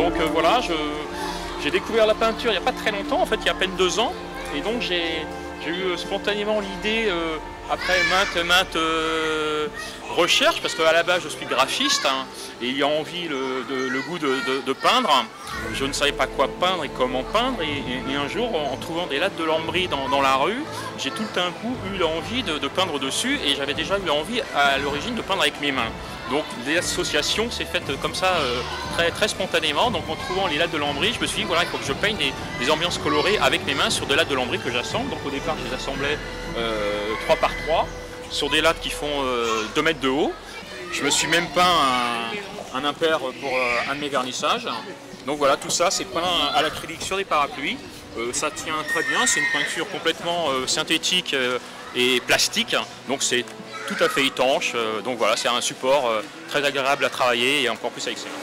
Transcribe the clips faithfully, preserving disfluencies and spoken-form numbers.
Donc euh, voilà, j'ai découvert la peinture il n'y a pas très longtemps, en fait il y a à peine deux ans. Et donc j'ai eu spontanément l'idée, euh, après maintes, maintes euh, recherches, parce qu'à la base je suis graphiste, hein, et il y a envie, le, de, le goût de, de, de peindre. Je ne savais pas quoi peindre et comment peindre, et, et, et un jour, en trouvant des lattes de lambris dans, dans la rue, j'ai tout d'un coup eu l'envie de, de peindre dessus, et j'avais déjà eu envie à l'origine de peindre avec mes mains. Donc l'association s'est faite comme ça, euh, très, très spontanément. Donc en trouvant les lattes de lambris, je me suis dit voilà, il faut que je peigne des, des ambiances colorées avec mes mains sur des lattes de lambris que j'assemble. Donc au départ, je les assemblais euh, trois par trois sur des lattes qui font euh, deux mètres de haut. Je me suis même peint un, un impair pour euh, un de mes vernissages. Donc voilà, tout ça c'est peint à l'acrylique sur des parapluies. Euh, ça tient très bien, c'est une peinture complètement euh, synthétique euh, et plastique. Donc c'est tout à fait étanche, euh, donc voilà, c'est un support euh, très agréable à travailler et encore plus à excellent.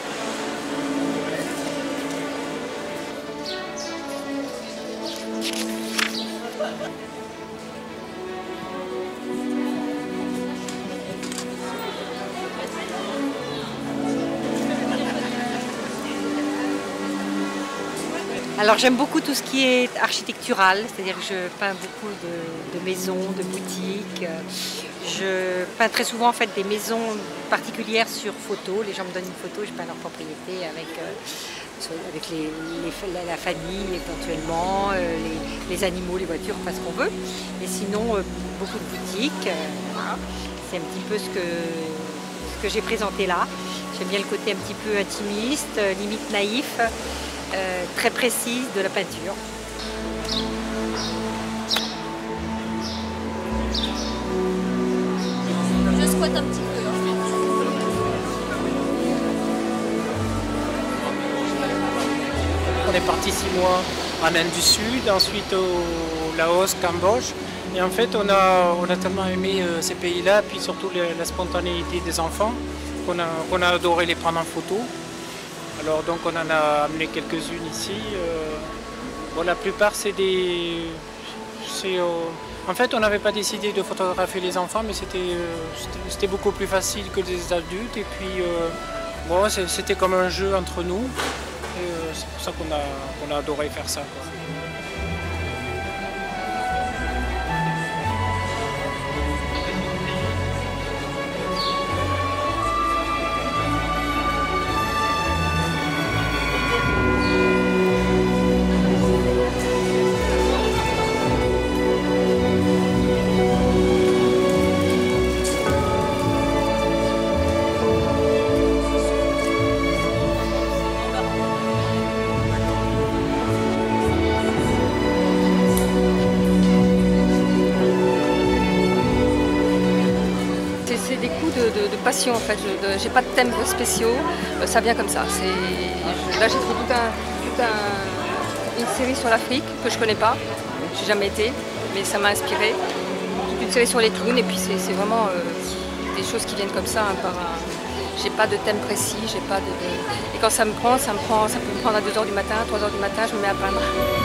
Alors j'aime beaucoup tout ce qui est architectural, c'est-à-dire que je peins beaucoup de, de maisons, de boutiques. Je peins très souvent en fait des maisons particulières sur photo. Les gens me donnent une photo, je peins leur propriété avec, euh, avec les, les, la famille éventuellement, euh, les, les animaux, les voitures, enfin ce qu'on veut. Et sinon euh, beaucoup de boutiques. Euh, voilà. C'est un petit peu ce que, ce que j'ai présenté là. J'aime bien le côté un petit peu intimiste, limite naïf. Euh, très précise de la peinture. Je squatte un petit peu. En fait. On est parti six mois en Inde du Sud, ensuite au Laos, Cambodge. Et en fait, on a, on a tellement aimé euh, ces pays-là, puis surtout la, la spontanéité des enfants, qu'on a, qu'on a adoré les prendre en photo. Alors donc on en a amené quelques-unes ici. Euh, bon, la plupart c'est des... Euh, en fait on n'avait pas décidé de photographier les enfants, mais c'était euh, beaucoup plus facile que les adultes. Et puis euh, bon, c'était comme un jeu entre nous. Euh, c'est pour ça qu'on a, qu'on a adoré faire ça, quoi. C'est des coups de, de, de passion en fait, je n'ai pas de thèmes spéciaux, euh, ça vient comme ça. Je, là j'ai fait toute un, tout un, une série sur l'Afrique que je ne connais pas, je n'ai jamais été, mais ça m'a inspiré. Toute une série sur les clowns et puis c'est vraiment euh, des choses qui viennent comme ça. Hein, par un... J'ai pas de thème précis, j'ai pas de, de... Et quand ça me prend, ça me prend, ça peut me prendre à deux heures du matin, trois heures du matin, je me mets à peindre.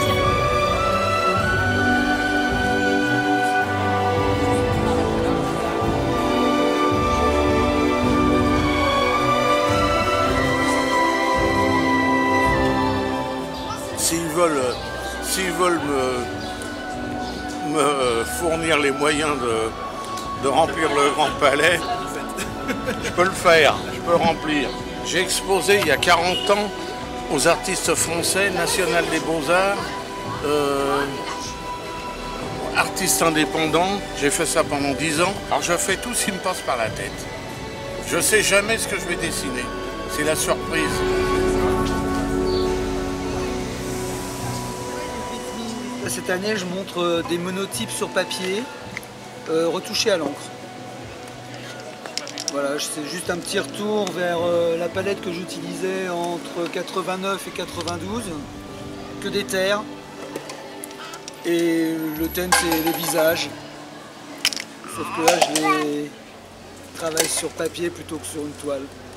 S'ils veulent, s'ils veulent me, me fournir les moyens de, de remplir le Grand Palais, je peux le faire, je peux remplir. J'ai exposé il y a quarante ans aux artistes français, National des Beaux-Arts, euh, artistes indépendants. J'ai fait ça pendant dix ans. Alors je fais tout ce qui me passe par la tête. Je ne sais jamais ce que je vais dessiner. C'est la surprise. Cette année, je montre des monotypes sur papier, euh, retouchés à l'encre. Voilà, c'est juste un petit retour vers euh, la palette que j'utilisais entre quatre-vingt-neuf et quatre-vingt-douze, que des terres. Et le thème, c'est les visages. Sauf que là, je les travaille sur papier plutôt que sur une toile.